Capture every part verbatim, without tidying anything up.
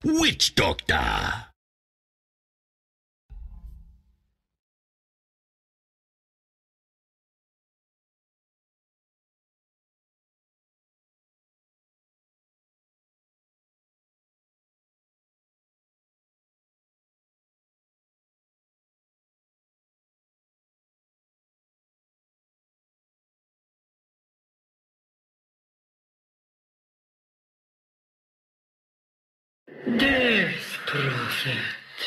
Witch Doctor! Death Prophet.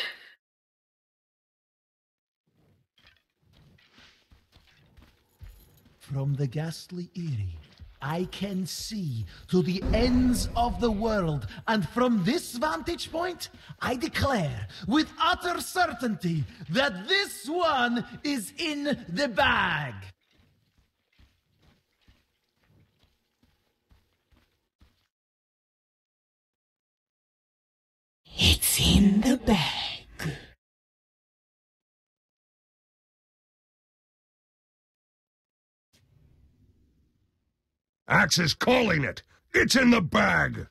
From the ghastly Eyrie, I can see to the ends of the world, and from this vantage point, I declare with utter certainty that this one is in the bag. It's in the bag. Axe is calling it! It's in the bag!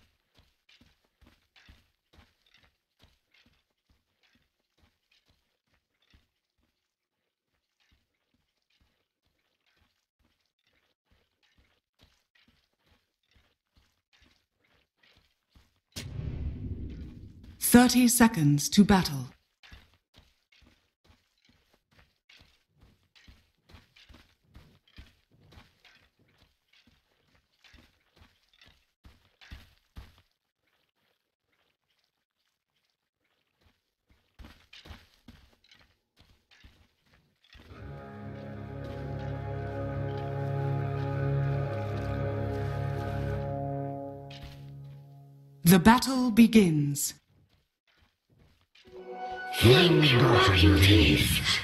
Thirty seconds to battle. The battle begins. Think what you taste.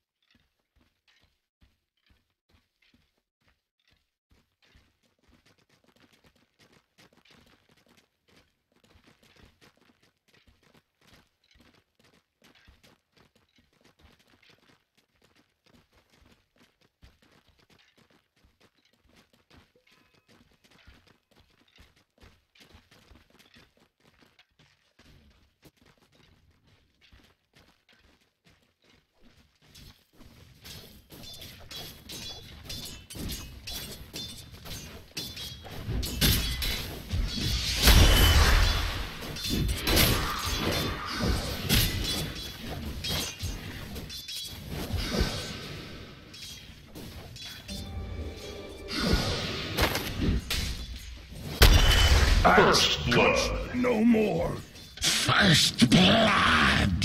First blood, no more. First blood!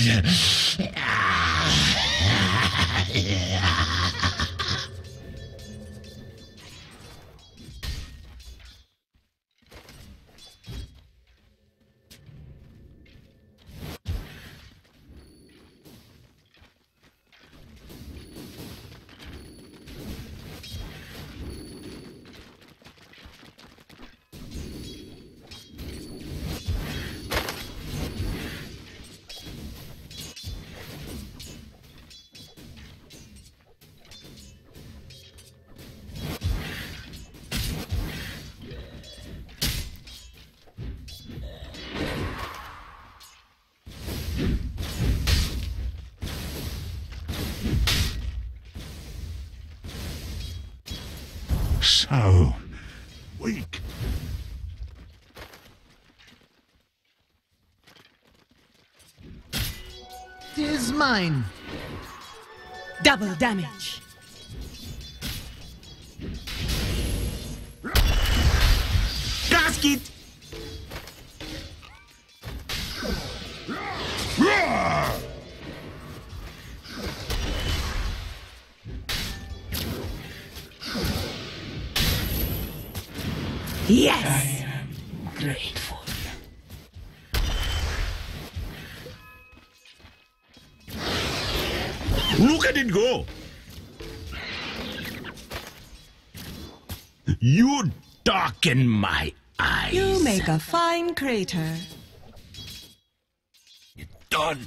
So weak. Tis mine. Double damage. Gasket! Yes! I am grateful. Look at it go! You darken my eyes. You make a fine crater. Done.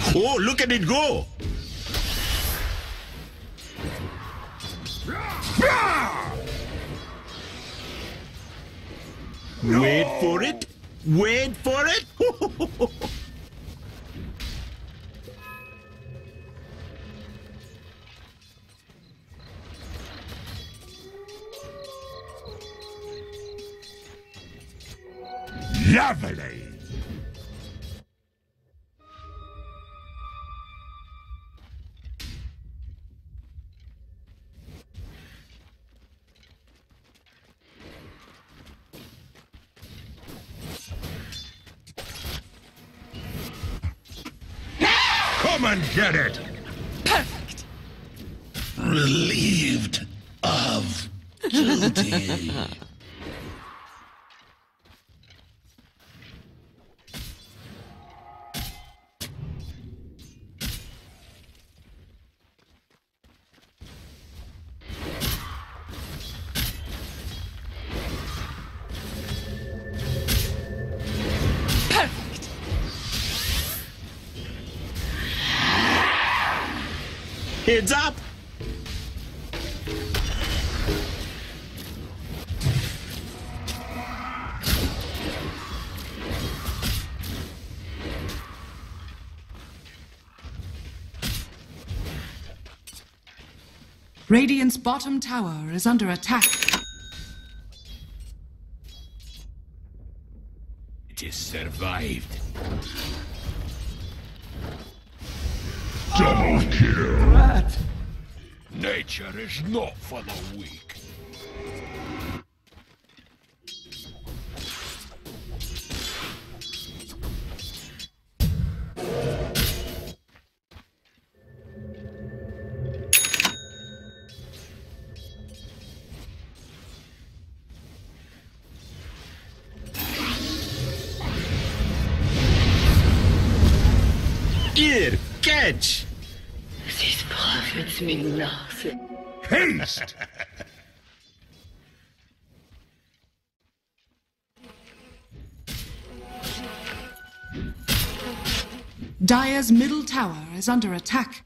Oh, look at it go! No! Wait for it! Wait for it! Lovely! Come and get it! Perfect. Relieved of guilty. Perfect. Heads up! Radiant's bottom tower is under attack. It has survived. Double kill! Rat! Nature is not for the weak. Here, catch! These prophets mean nothing. Haste! Dire's middle tower is under attack.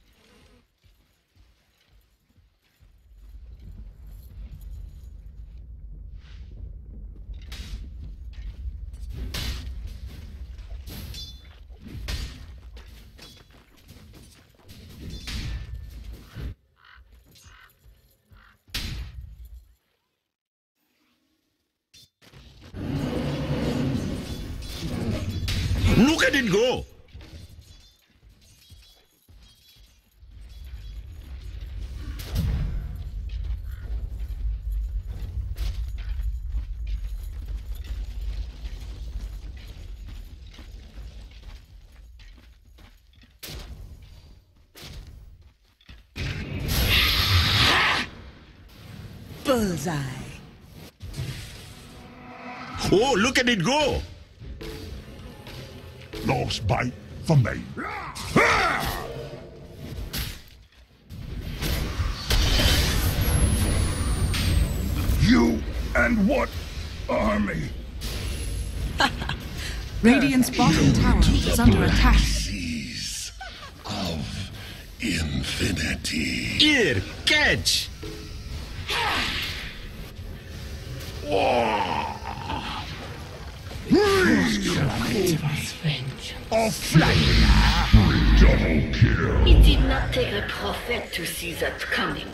Look at it go! Bullseye. Oh, look at it go! Last bite for me. You and what army? Radiant's bottom tower is under attack. Seas of infinity. Here, catch! Give us vengeance. A flame! Double kill! It did not take a prophet to see that coming.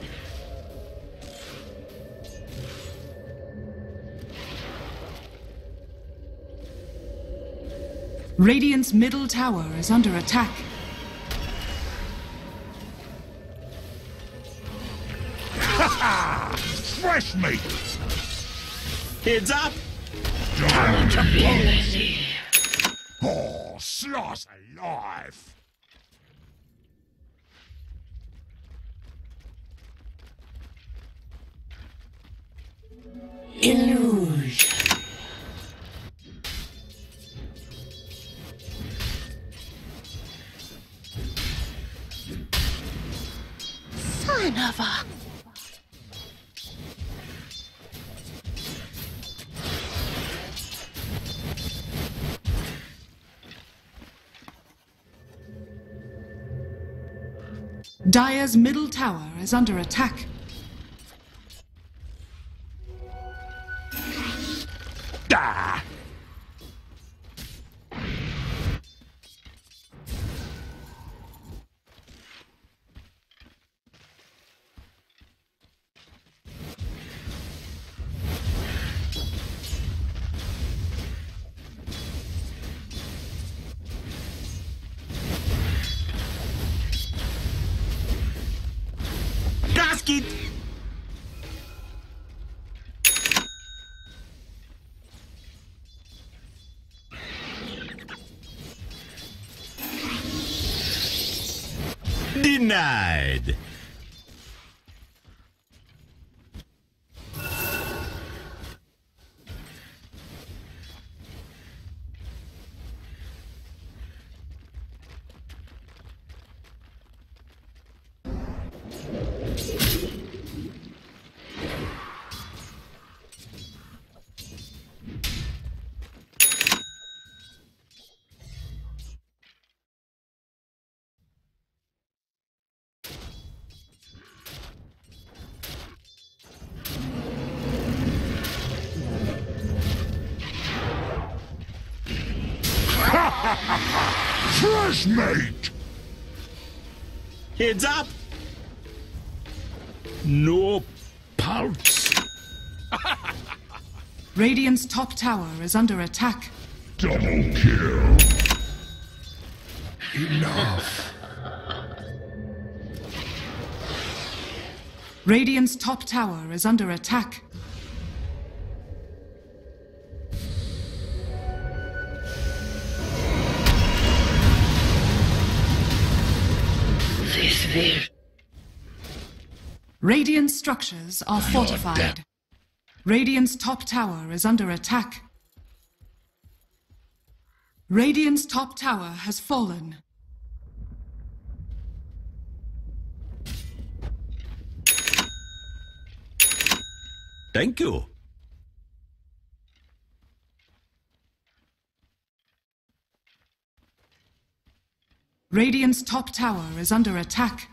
Radiant's middle tower is under attack. Fresh meat! Heads up! Time to blow! Enemy. Oh, slice alive! Illusion. Son of a... Dire's middle tower is under attack. Da! Gasket! Denied. Fresh mate! Heads up! No pulse. Radiant's top tower is under attack. Double kill! Enough. Radiant's top tower is under attack. This will. Radiant structures are You're fortified. dead. Radiant's top tower is under attack. Radiant's top tower has fallen. Thank you. Radiant's top tower is under attack.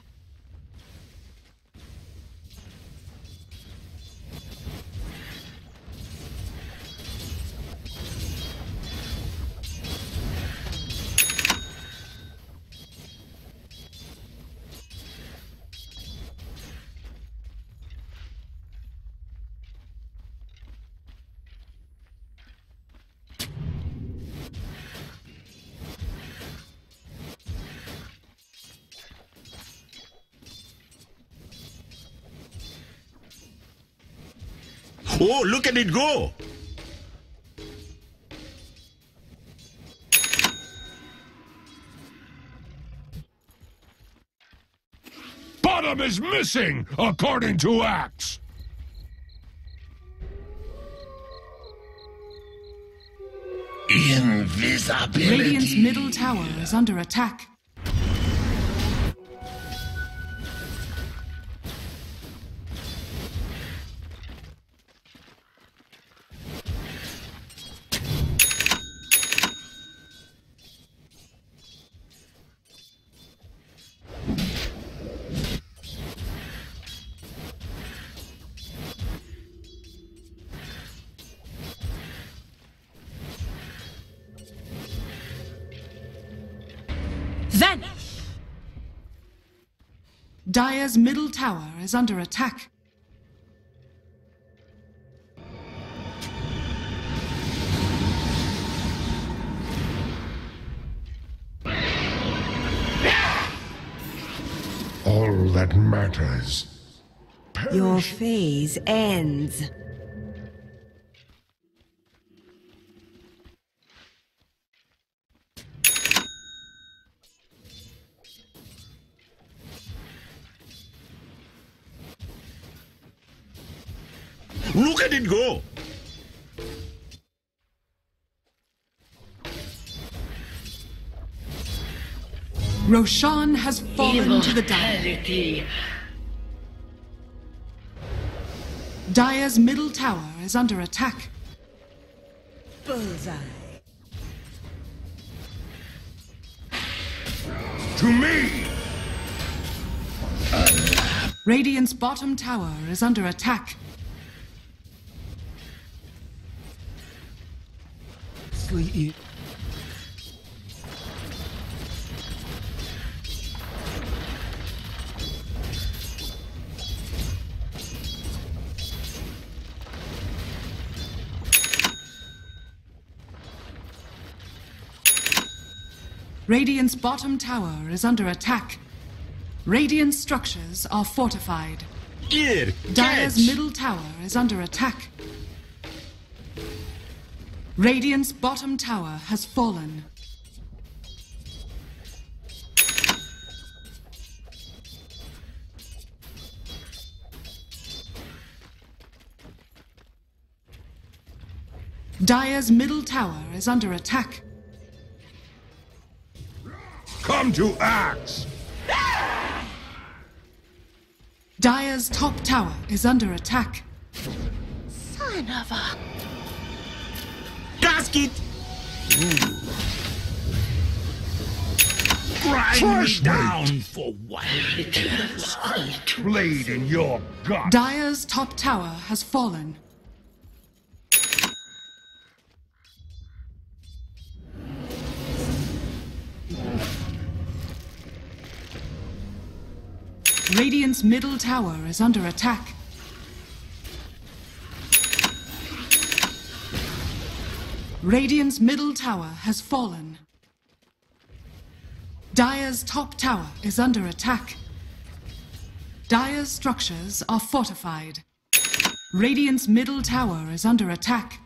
Oh, look at it go! Bottom is missing, according to Axe. Invisibility! Radiant's middle tower is under attack. Vanish! Dire's middle tower is under attack. All that matters. Your phase ends. Look at it go! Roshan has fallen to the dire. Immortality. Dire's middle tower is under attack. Bullseye. To me! Radiant's bottom tower is under attack. Sleep. Radiant's bottom tower is under attack. Radiant structures are fortified. Here, Dire's catch. middle tower is under attack. Radiant's bottom tower has fallen. Dire's middle tower is under attack. Come to axe! Dire's top tower is under attack. Son of a... Casket. Grind Trash me down for what? Blade in your gut! Dire's top tower has fallen. Radiant's middle tower is under attack. Radiant's middle tower has fallen. Dire's top tower is under attack. Dire's structures are fortified. Radiant's middle tower is under attack.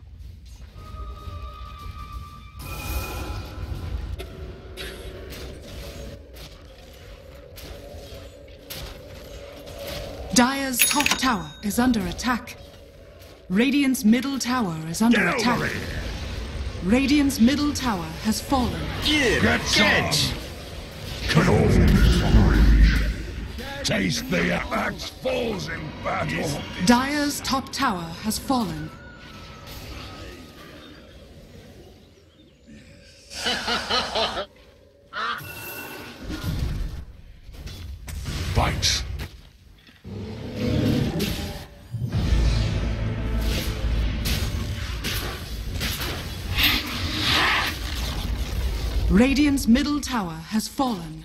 Dire's top tower is under attack. Radiant's middle tower is under Get attack. over here! Radiant's middle tower has fallen. Here, Get catch. some! Kill spree! Taste the axe falls in battle! Dire's top tower has fallen. Bites! Radiant's middle tower has fallen.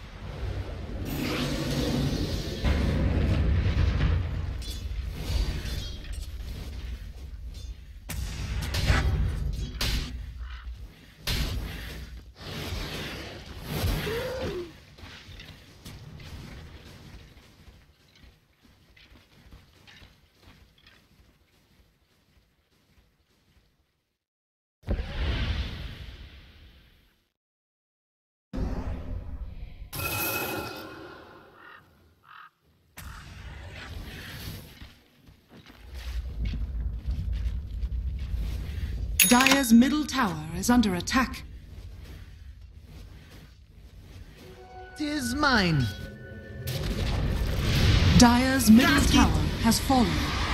Dire's middle tower is under attack. Tis mine. Dire's middle tower has fallen.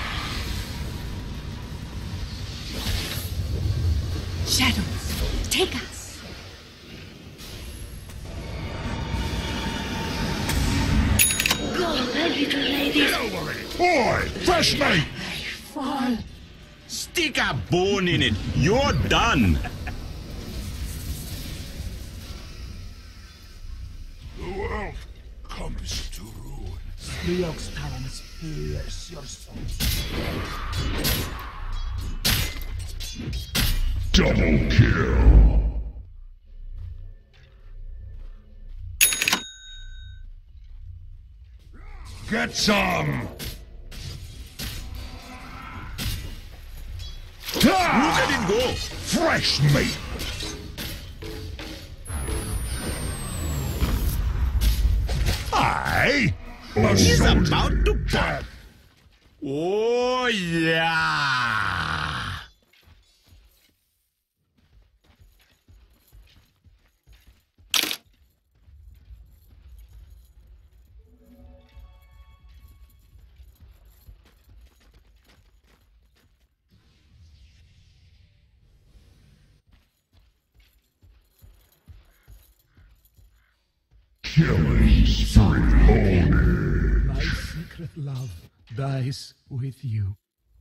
Shadows, take us. Go, my little lady. Get over it! Boy! Fresh meat! Fall. Stick a bone in it. You're done. The world comes to ruin. Leox talons pierce your soul. Double kill! Get some! Look at it go. Fresh meat! I? He's about to pop. Oh, yeah. Killing spree. with love dies with you.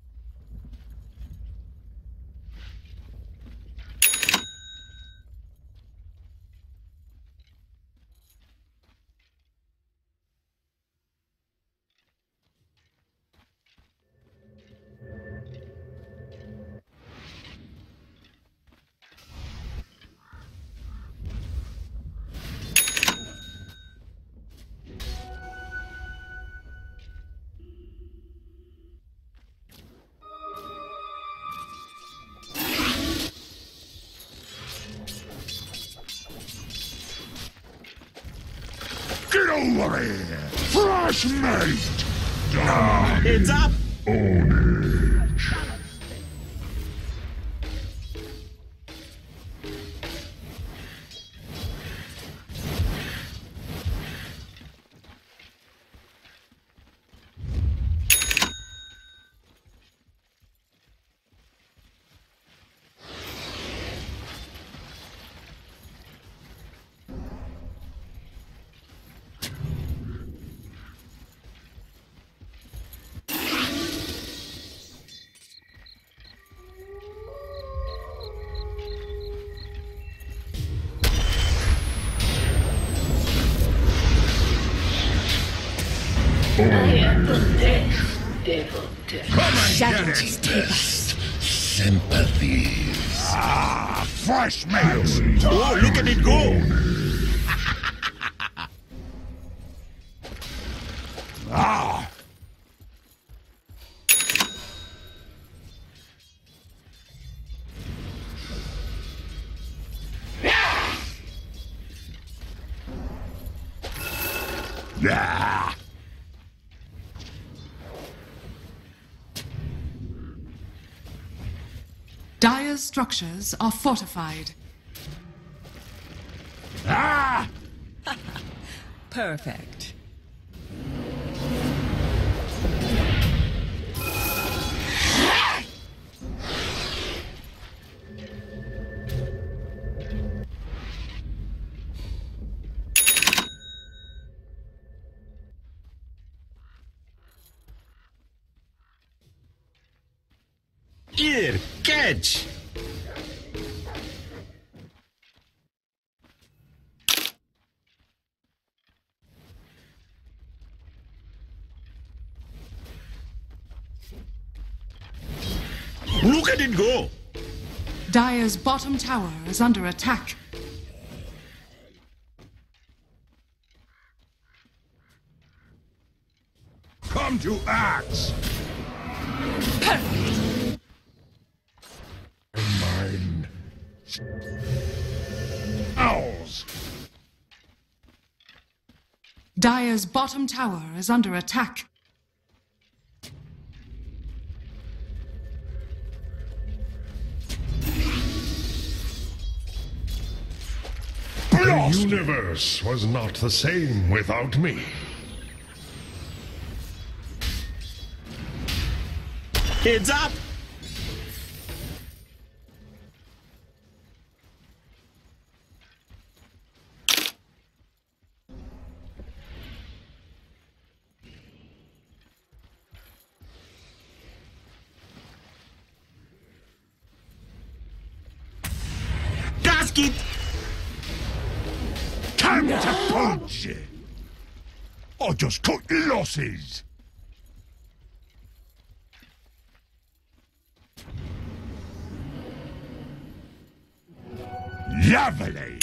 Get over here! Fresh meat! Heads up! I am the next devil to Shadows, take us. Sympathies. Ah, fresh meat! Oh, look at it go! Ah! Yeah! Dire's structures are fortified. Ah! Perfect. Here, catch! Look at it go! Dire's bottom tower is under attack. Come to axe! Perfect. Mine. Owls! Dire's bottom tower is under attack. Blast! The universe was not the same without me. Heads up! Gasket! Time to punch! I just cut your losses! Lovely!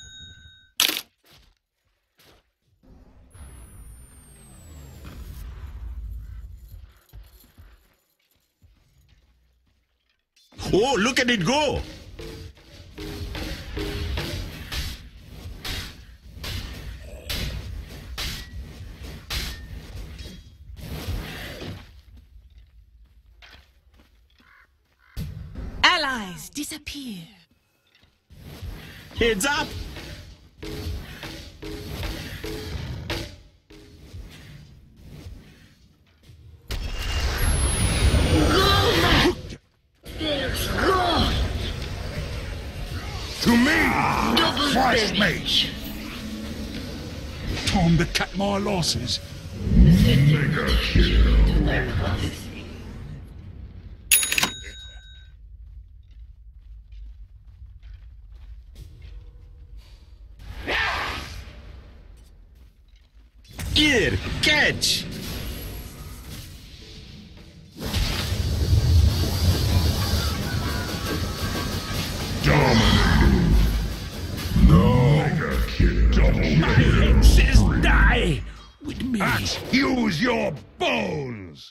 Oh, look at it go! Allies disappear. Heads up! There's God. To me! Double Fresh damage. meat! Time to cut my losses. C'était de my prophecy. Here, catch! Dominating. No. Mega kill. Double My kill. head says die with me. Axe, use your bones.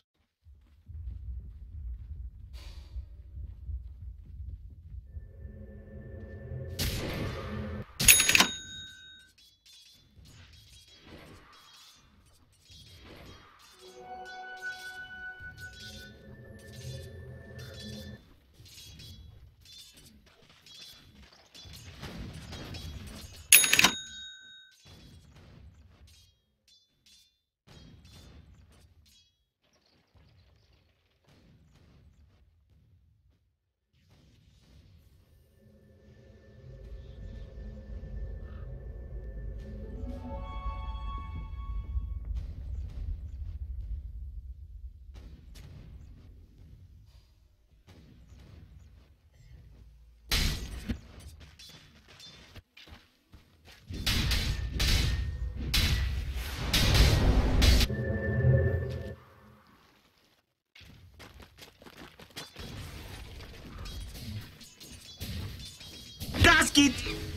Gasket!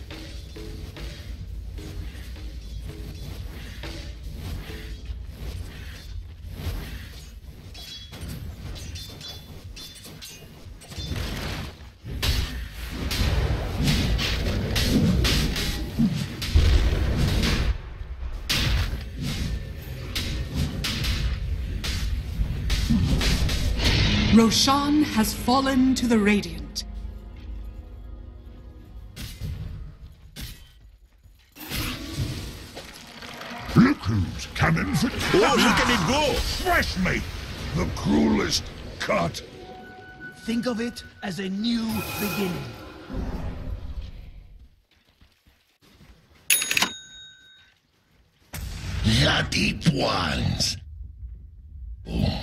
Roshan has fallen to the Radiant. Look who's coming for Oh, look at it go! fresh meat. The cruelest cut. Think of it as a new beginning. The deep ones. Oh.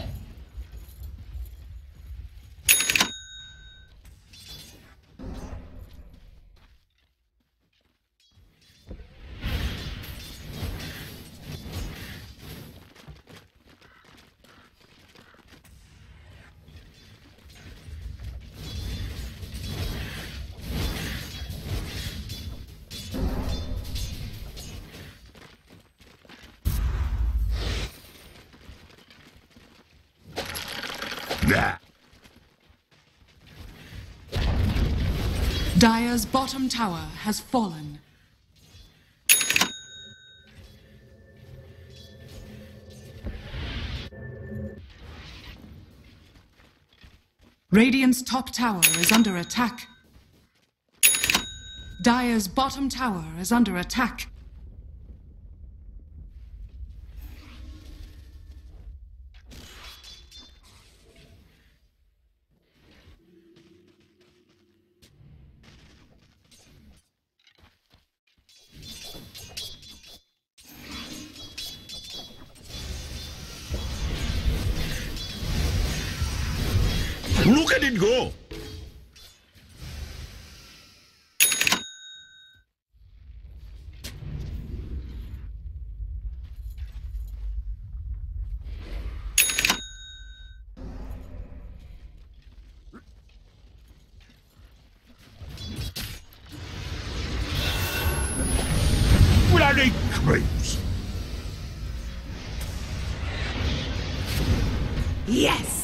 Nah. Dire's bottom tower has fallen. Radiant's top tower is under attack. Dire's bottom tower is under attack. Look at it go! Bloody creeps. Yes!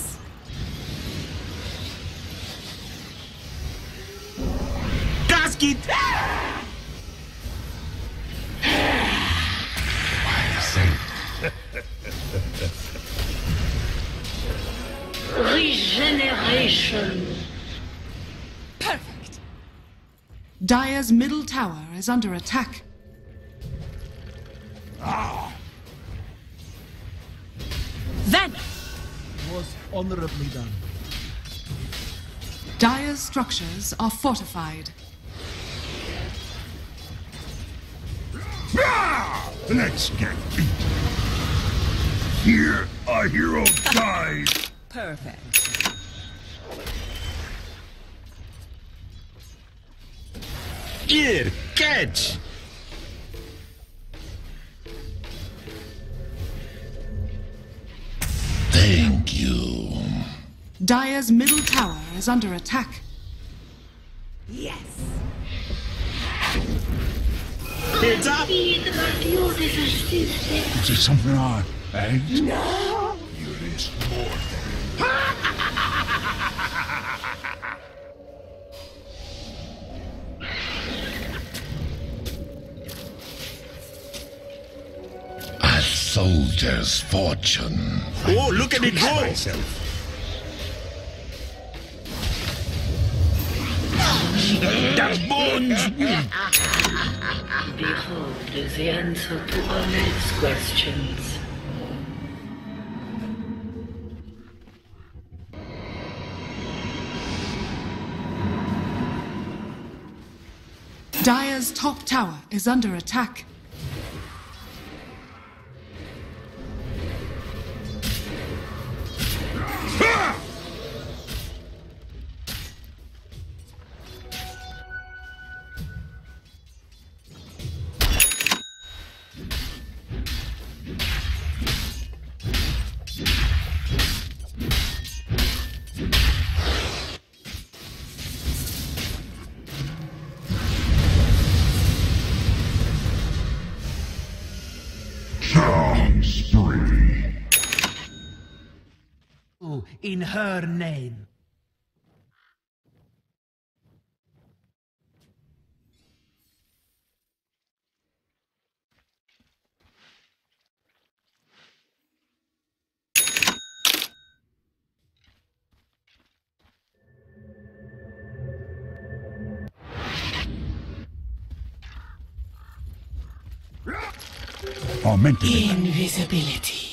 Gasket! Regeneration. Perfect! Dire's middle tower is under attack. Then! Was honorably done. Dire's structures are fortified. Ah! Let's get beat. Here, a hero dies. Perfect. Here, catch! Thank you. Dire's middle tower is under attack. Yes. Heads up! Is there something I ate? No. You risk more than... A soldier's fortune. Oh, look at it go! Myself. The bones! Behold the answer to our next questions. Dire's top tower is under attack. In her name. Oh, meant to be. Invisibility.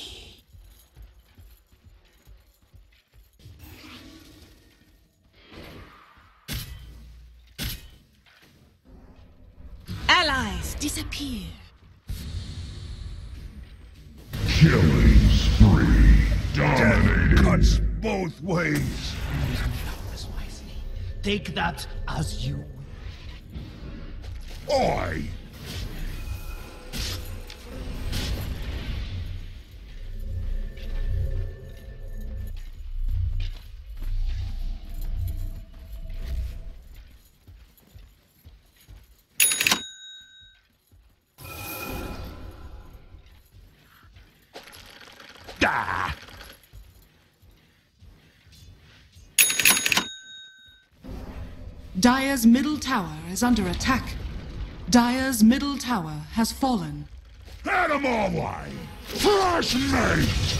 Allies disappear. Killing spree. Dominating. Cuts both ways. Take that as you will. Oi! Da! Dire's middle tower is under attack. Dire's middle tower has fallen. Out of my way! Flash mate!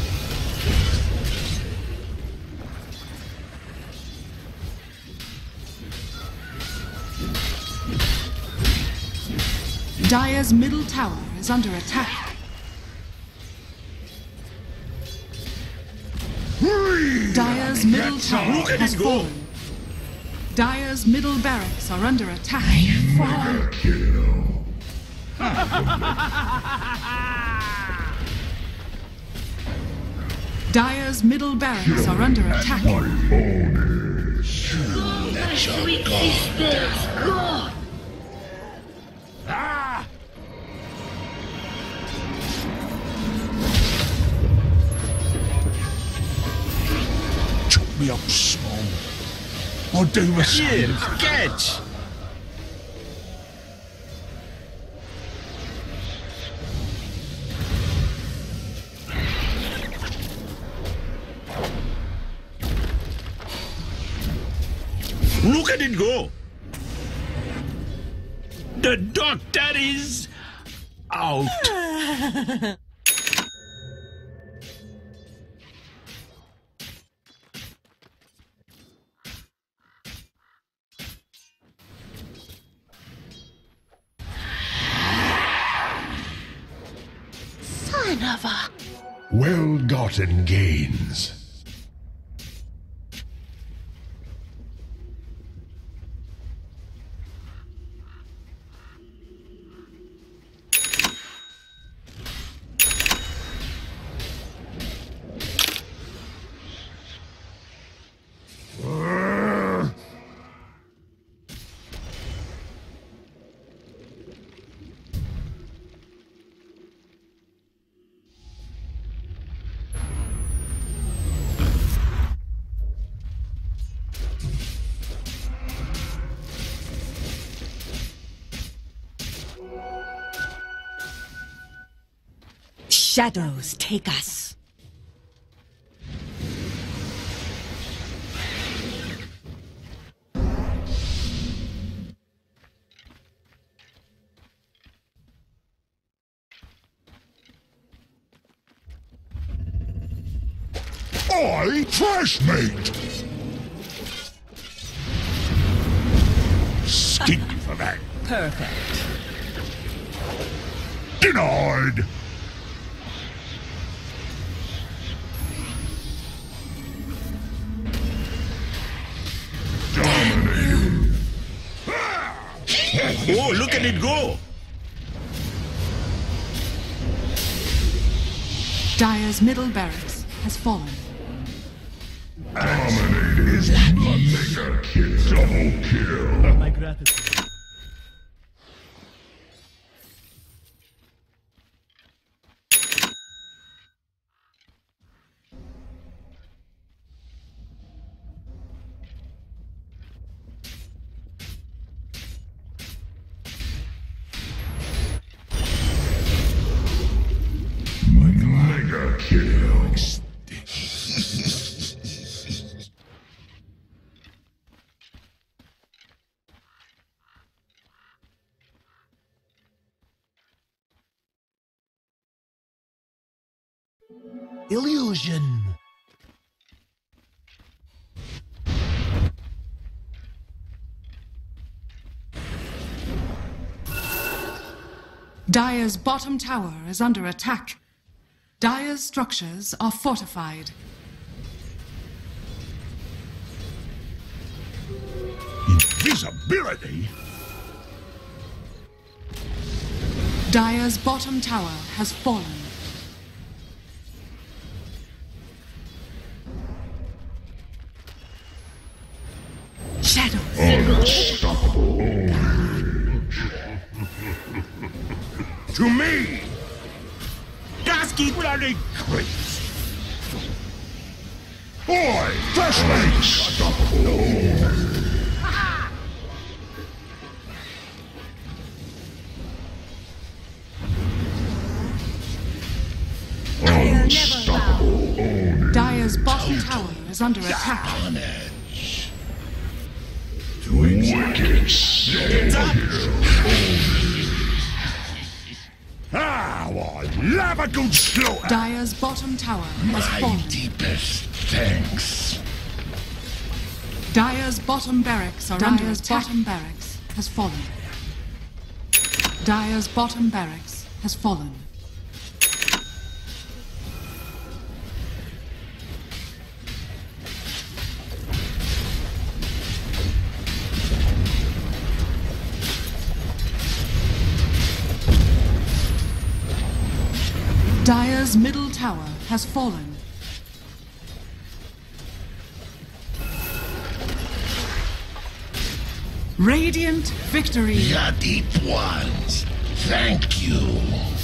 Dire's middle tower is under attack. Dire's middle tower Look at has it go. fallen. Dire's middle barracks are under attack. Dire's middle barracks are under attack. Go, my sweet sisters, go! Ah! Chop me up small. I'll do the Here, same. catch! Look at it go! The doctor is out. Son of a... Well-gotten gains. shadows take us. I trash mate! Skin for that. Perfect. Denied! Dominated! Oh, look at it go! Dire's middle barracks has fallen. Dominated is mega kill. Double kill. My gratitude. Mega kill. Illusion. Dire's bottom tower is under attack. Dire's structures are fortified. Invisibility? Dire's bottom tower has fallen. Shadows. Unstoppable. To me! Gasky Bloody creeps! Oi! Flashlight! Unstoppable. Unstoppable. Dire's bottom tower is under attack. Wicked Savior. Ah, I love a good slaughter. Dire's bottom tower has fallen. Deepest thanks. Dire's bottom barracks are under attack. Bottom barracks has fallen. Dire's bottom barracks has fallen. Dire's middle tower has fallen. Radiant victory. The deep ones, thank you.